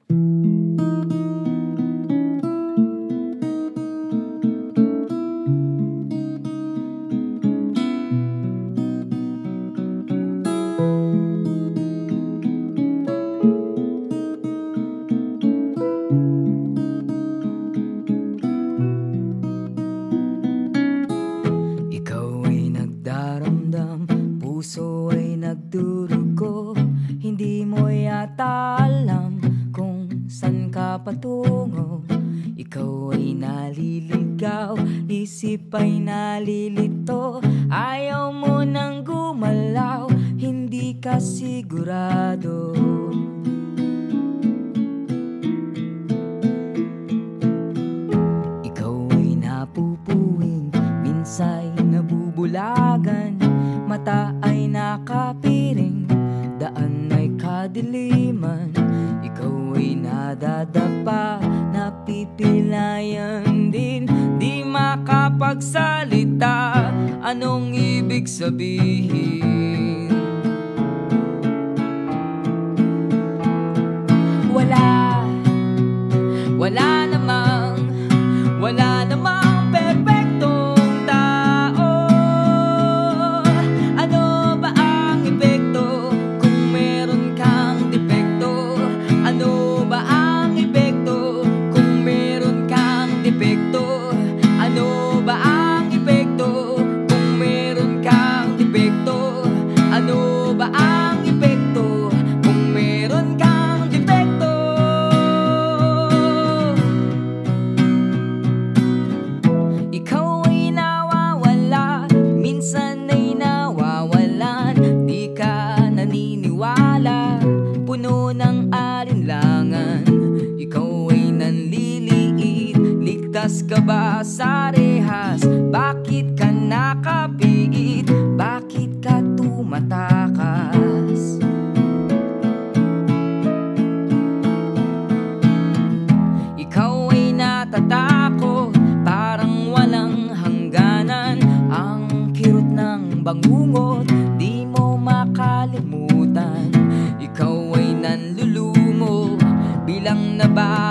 Ikaw ay nagdaramdam, puso ay nagdurugo. Hindi mo yata alam kung saan ka patungo. Ikaw ay naliligaw, isip ay nalilito. Ayaw mo nang gumalaw, hindi ka sigurado. Ikaw ay napupuwing, minsa'y nabubulagan. Mata ay nakapiring, daan ay kadiliman. Ikaw ay nadadapa, napipilayan din. Di makapagsalita, anong ibig sabihin? Wala namang perpektong tao. Ano ba ang epekto kung meron kang depekto? Ano ba ang epekto kung meron kang depekto? Ano ba ang epekto kung meron kang depekto? Ano ba ang epekto kung meron kang depekto? Ikaw ay nawawala, minsan ay nawawalan. Di ka naniniwala, puno ng alinlangan. Ikaw ay nanliliit, ligtas ka ba sa rehas? Bakit ka nakapiit? Bakit ka tumatakas? Ikaw ay natatako, parang walang hangganan. Ang kirot ng bangungot, di mo makalimutan. Ikaw ay nanlulumo, bilang na ba